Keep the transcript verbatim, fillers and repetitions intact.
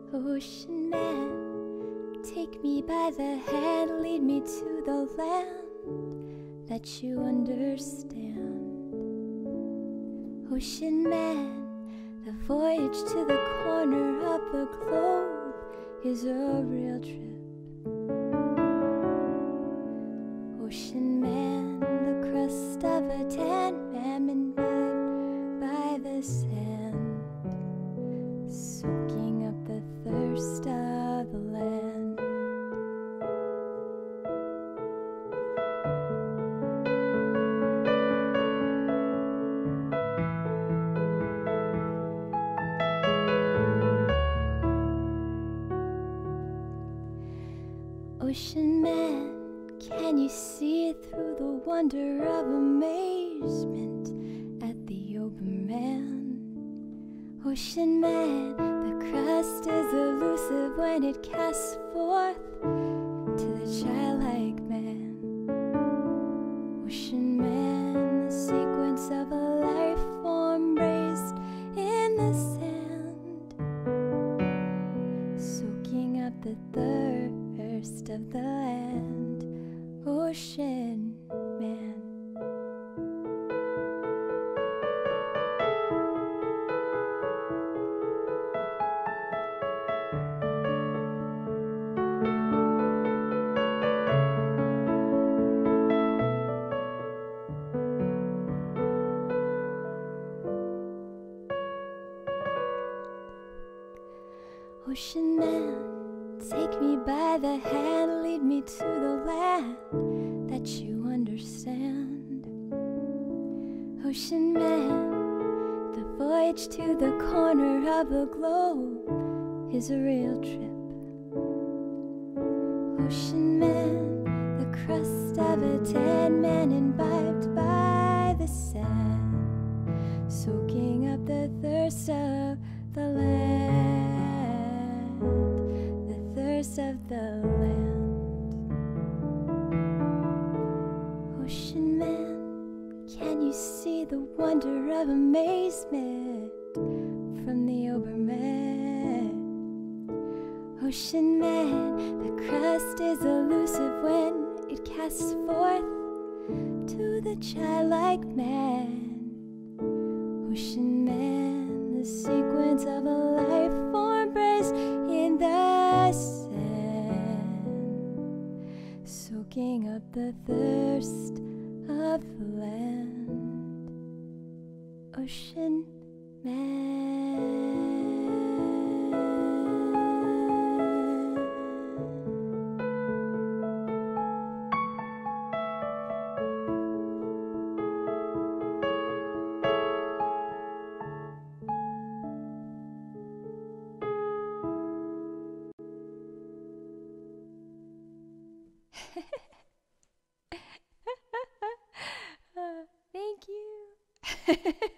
Ocean man, take me by the hand, lead me to the land that you understand. Ocean man, the voyage to the corner of the globe is a real trip. Ocean man, the crust of a tan man imbibed by the sand, soaking up the thirst of the land. Ocean man, can you see through the wonder of amazement at the open man? Ocean man, the crust is elusive when it casts forth to the childlike man. Ocean man, the sequence of a life form raised in the sand, soaking up the thirst of the land. Ocean man. Ocean man, take me by the hand, lead me to the land that you understand. Ocean man, the voyage to the corner of the globe is a real trip. Ocean man, the crust of a tan man imbibed by the sand, soaking up the thirst of the land, the thirst of the land. Ocean man, can you see the wonder of amazement from the Oberman? Ocean man, the crust is elusive when it casts forth to the childlike man. Ocean man, the sequence of a life form raised in the sand, soaking up the thirst of the land. Ocean man. Thank you.